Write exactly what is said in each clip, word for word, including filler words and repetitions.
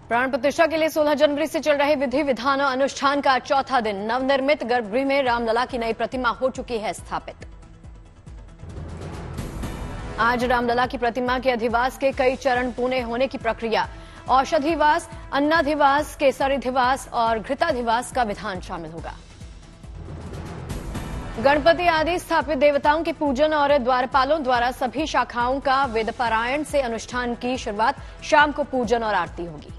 प्राण प्रतिष्ठा के लिए सोलह जनवरी से चल रहे विधि विधान और अनुष्ठान का चौथा दिन। नवनिर्मित गर्भगृह में रामलला की नई प्रतिमा हो चुकी है स्थापित। आज रामलला की प्रतिमा के अधिवास के कई चरण पूर्ण होने की प्रक्रिया। औषधिवास, अन्नाधिवास, केसराधिवास और घृताधिवास का विधान शामिल होगा। गणपति आदि स्थापित देवताओं के पूजन और द्वारपालों द्वारा सभी शाखाओं का वेदपारायण से अनुष्ठान की शुरुआत। शाम को पूजन और आरती होगी।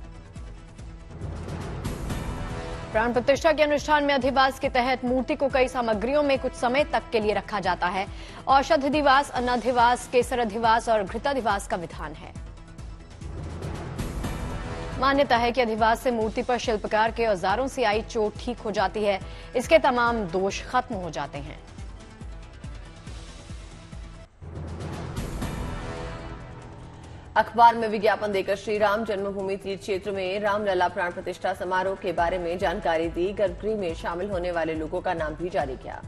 प्राण प्रतिष्ठा के अनुष्ठान में अधिवास के तहत मूर्ति को कई सामग्रियों में कुछ समय तक के लिए रखा जाता है। औषधिवास, अन्नाधिवास, केसराधिवास और घृताधिवास का विधान है। मान्यता है कि अधिवास से मूर्ति पर शिल्पकार के औजारों से आई चोट ठीक हो जाती है। इसके तमाम दोष खत्म हो जाते हैं। अखबार में विज्ञापन देकर श्री राम जन्मभूमि तीर्थ क्षेत्र में रामलला प्राण प्रतिष्ठा समारोह के बारे में जानकारी दी। गर्भगृह में शामिल होने वाले लोगों का नाम भी जारी किया।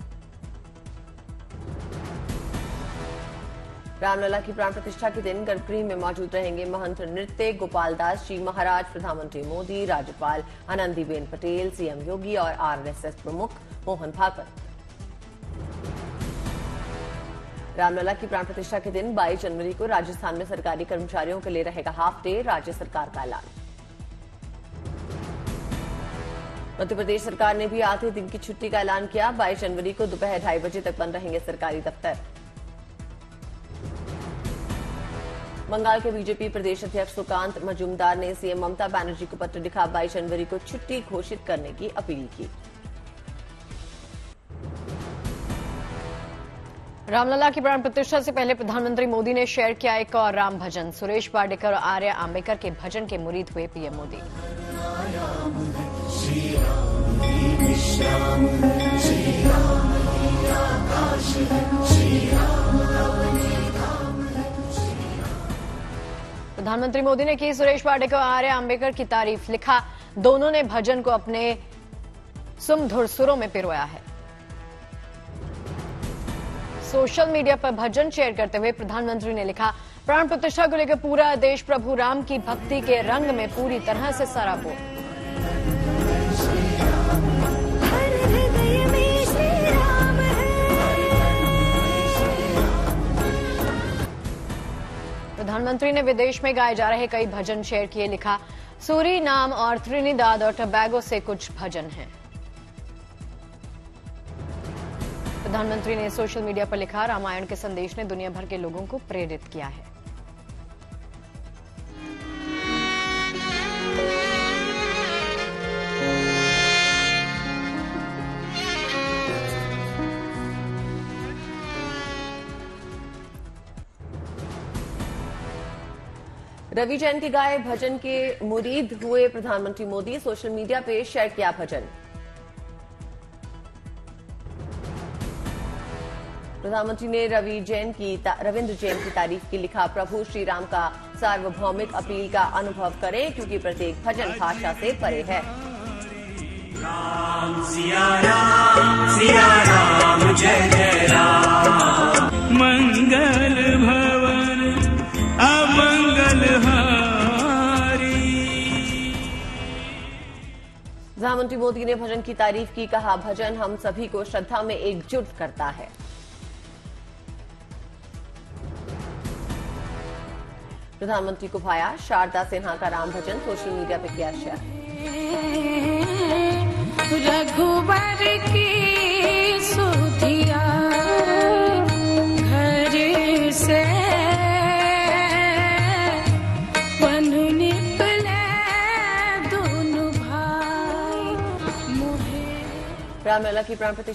रामलला की प्राण प्रतिष्ठा के दिन गर्भगृह में मौजूद रहेंगे महंत नृत्य गोपाल दास जी महाराज, प्रधानमंत्री मोदी, राज्यपाल आनंदीबेन पटेल, सीएम योगी और आरएसएस प्रमुख मोहन भागवत। रामलला की प्राण प्रतिष्ठा के दिन बाईस जनवरी को राजस्थान में सरकारी कर्मचारियों के लिए रहेगा हाफ डे। राज्य सरकार का ऐलान। मध्य प्रदेश सरकार ने भी आधे दिन की छुट्टी का ऐलान किया। बाईस जनवरी को दोपहर ढाई बजे तक बंद रहेंगे सरकारी दफ्तर। बंगाल के बीजेपी प्रदेश अध्यक्ष सुकांत मजूमदार ने सीएम ममता बनर्जी को पत्र लिखा। बाईस जनवरी को छुट्टी घोषित करने की अपील की। रामलला की प्राण प्रतिष्ठा से पहले प्रधानमंत्री मोदी ने शेयर किया एक और राम भजन। सुरेश वाडेकर और आर्य आंबेकर के भजन के मुरीद हुए पीएम मोदी। प्रधानमंत्री मोदी ने की सुरेश वाडेकर और आर्य आंबेकर की तारीफ। लिखा, दोनों ने भजन को अपने सुमधुर सुरों में पिरोया है। सोशल मीडिया पर भजन शेयर करते हुए प्रधानमंत्री ने लिखा, प्राण प्रतिष्ठा को लेकर पूरा देश प्रभु राम की भक्ति के रंग में पूरी तरह से सराबोर। प्रधानमंत्री ने विदेश में गाए जा रहे कई भजन शेयर किए। लिखा, सूरी नाम और त्रिनिदाद और टबैगो से कुछ भजन हैं। प्रधानमंत्री ने सोशल मीडिया पर लिखा, रामायण के संदेश ने दुनिया भर के लोगों को प्रेरित किया है। रवि जैन के गाए भजन के मुरीद हुए प्रधानमंत्री मोदी। सोशल मीडिया पे शेयर किया भजन। प्रधानमंत्री ने रवि जैन की रविंद्र जैन की तारीफ की। लिखा, प्रभु श्री राम का सार्वभौमिक अपील का अनुभव करें क्योंकि प्रत्येक भजन भाषा से परे है। राम सिया राम सिया राम जय जय राम। मंगल भवन अमंगल हारी। प्रधानमंत्री मोदी ने भजन की तारीफ की। कहा, भजन हम सभी को श्रद्धा में एकजुट करता है। प्रधानमंत्री को भाया शारदा सिन्हा का राम भजन। सोशल मीडिया पर किया शेयर। रघुबर की सुधिया घर से बंधु निकले दोनों भाई मुहे। रामलला की प्राण प्रतिष्ठा